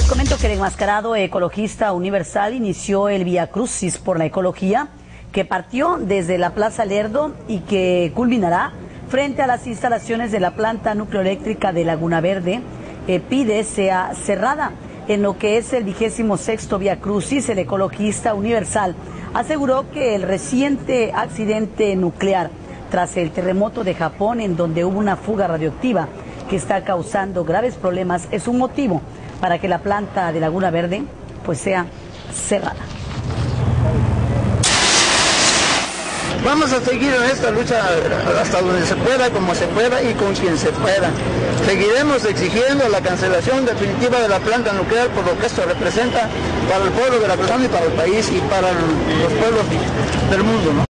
Comento que el enmascarado ecologista universal inició el Vía Crucis por la ecología que partió desde la Plaza Lerdo y que culminará frente a las instalaciones de la planta nucleoeléctrica de Laguna Verde. Pide sea cerrada. En lo que es el 26º Vía Crucis, el ecologista universal aseguró que el reciente accidente nuclear tras el terremoto de Japón, en donde hubo una fuga radioactiva que está causando graves problemas, es un motivo para que la planta de Laguna Verde pues sea cerrada. Vamos a seguir en esta lucha hasta donde se pueda, como se pueda y con quien se pueda. Seguiremos exigiendo la cancelación definitiva de la planta nuclear por lo que esto representa para el pueblo de la persona y para el país y para los pueblos del mundo, ¿no?